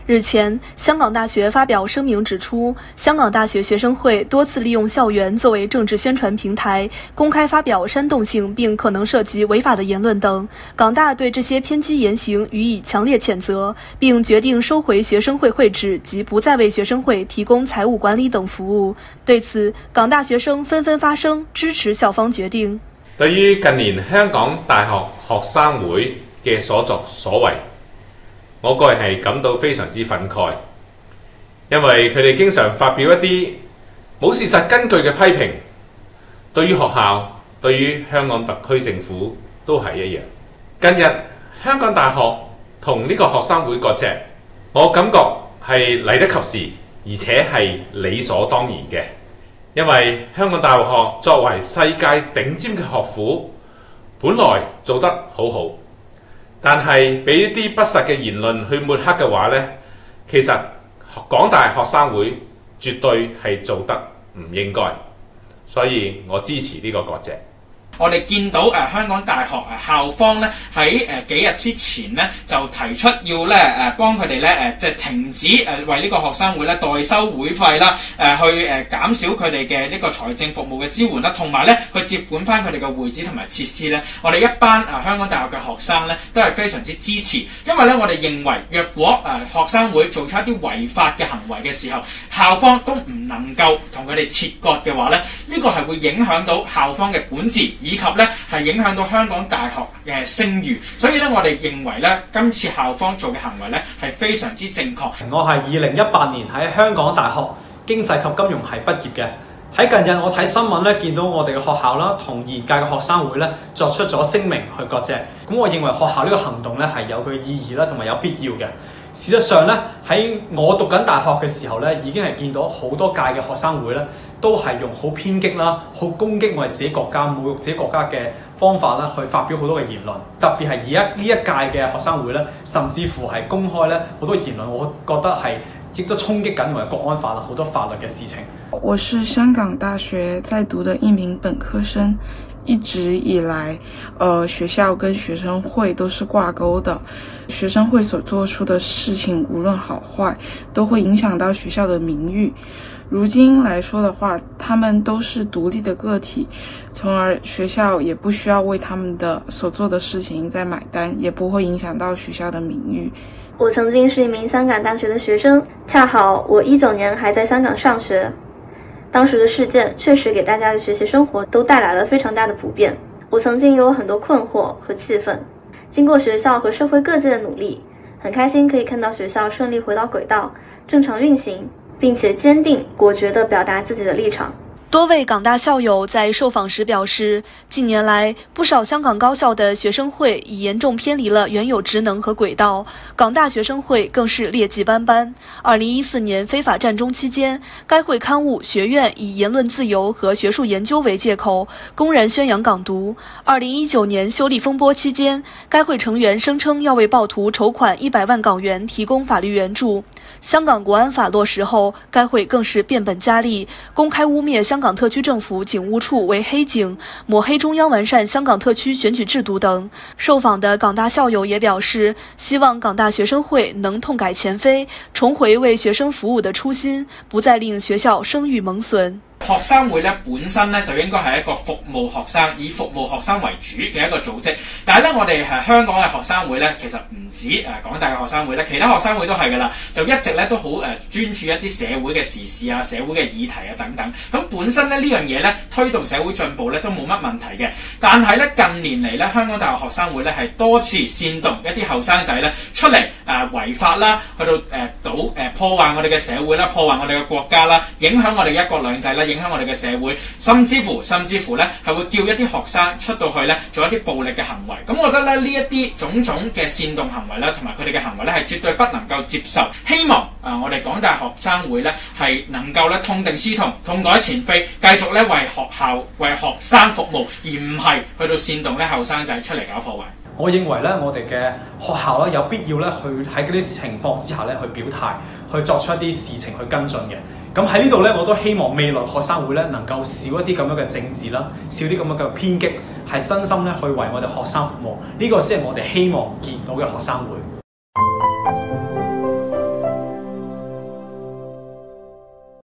日前，香港大学发表声明指出，香港大学学生会多次利用校园作为政治宣传平台，公开发表煽动性并可能涉及违法的言论等。港大对这些偏激言行予以强烈谴责，并决定收回学生会会址及不再为学生会提供财务管理等服務。對此，港大學生紛紛發聲支持校方決定。 對於近年香港大學學生會嘅所作所為，我個人係感到非常之憤慨，因為佢哋經常發表一啲冇事實根據嘅批評，對於學校、對於香港特區政府都係一樣。近日香港大學同呢個學生會割席，我感覺係嚟得及時，而且係理所當然嘅，因為香港大學作為世界頂尖嘅學府，本來做得好好。但係俾一啲不實嘅言論去抹黑嘅話呢，其實港大學生會絕對係做得唔應該，所以我支持呢個割席。 我哋見到香港大學校方咧喺幾日之前咧就提出要咧幫佢哋咧即係停止為呢個學生會咧代收會費啦，去減少佢哋嘅呢個財政服務嘅支援啦，同埋咧去接管翻佢哋嘅會址同埋設施咧。我哋一班香港大學嘅學生咧都係非常之支持，因為咧我哋認為若果學生會做出一啲違法嘅行為嘅時候，校方都唔能夠同佢哋切割嘅話咧，呢個係會影響到校方嘅管治，以及咧係影響到香港大學嘅聲譽，所以咧我哋認為咧今次校方做嘅行為咧係非常之正確。 我係2018年喺香港大學經濟及金融系畢業嘅。喺近日我睇新聞咧，見到我哋嘅學校啦同現屆嘅學生會咧作出咗聲明去割席。咁我認為學校呢個行動咧係有佢意義啦，同埋有必要嘅。事實上咧，喺我讀緊大學嘅時候咧，已經係見到好多屆嘅學生會咧，都係用好偏激啦、好攻擊我哋自己國家、侮辱自己國家嘅方法啦，去發表好多嘅言論。特別係而家呢一屆嘅學生會咧，甚至乎係公開咧好多言論，我覺得係亦都衝擊緊我哋國安法啦，好多法律嘅事情。 我是香港大學在讀的一名本科生。一直以來，學校跟學生會都是掛鈎的。學生會所做出的事情，無論好壞，都會影響到學校的名譽。如今來說的話，他們都是獨立的個體，從而學校也不需要為他們的所做的事情再買單，也不會影響到學校的名譽。 我曾經是一名香港大學的學生，恰好我19年還在香港上學。當時的事件確實給大家的學習生活都帶來了非常大的不便，我曾經有很多困惑和氣憤。經過學校和社會各界的努力，很開心可以看到學校順利回到軌道，正常運行，並且堅定果決地表達自己的立場。 多位港大校友在受訪時表示，近年來不少香港高校的學生會已嚴重偏離了原有職能和軌道，港大學生會更是劣跡斑斑。2014年非法佔中期間，該會刊物《學院》以言論自由和學術研究為借口，公然宣揚港獨。2019年修例風波期間，該會成員聲稱要為暴徒籌款100萬港元提供法律援助。香港國安法落實後，該會更是變本加厲，公開污蔑香港特區政府警務處為黑警，抹黑中央完善香港特區選舉制度等。受訪的港大校友也表示，希望港大學生會能痛改前非，重回為學生服務的初心，不再令學校聲譽蒙損。 學生會咧本身咧就應該係一個服務學生、以服務學生為主嘅一個組織，但係咧我哋香港嘅學生會咧其實唔止港大嘅學生會咧，其他學生會都係㗎啦，就一直咧都好專注一啲社會嘅時事啊、社會嘅議題啊等等。咁本身咧呢樣嘢咧推動社會進步咧都冇乜問題嘅，但係咧近年嚟咧香港大學學生會咧係多次煽動一啲後生仔咧出嚟違法啦，去到破壞我哋嘅社會啦，破壞我哋嘅國家啦，影響我哋一國兩制啦，影響我哋嘅社會，甚至乎咧係會叫一啲學生出到去咧做一啲暴力嘅行為。咁我覺得咧呢一啲種種嘅煽動行為咧，同埋佢哋嘅行為咧係絕對不能夠接受。希望我哋港大學生會咧係能夠咧痛定思痛，痛改前非，繼續咧為學校為學生服務，而唔係去到煽動咧後生仔出嚟搞破壞。 我認為咧，我哋嘅學校咧有必要咧去喺嗰啲情況之下咧去表態，去作出一啲事情去跟進嘅。咁喺呢度咧，我都希望未來學生會咧能夠少一啲咁樣嘅政治啦，少啲咁樣嘅偏激，係真心咧去為我哋學生服務。呢個先係我哋希望見到嘅學生會。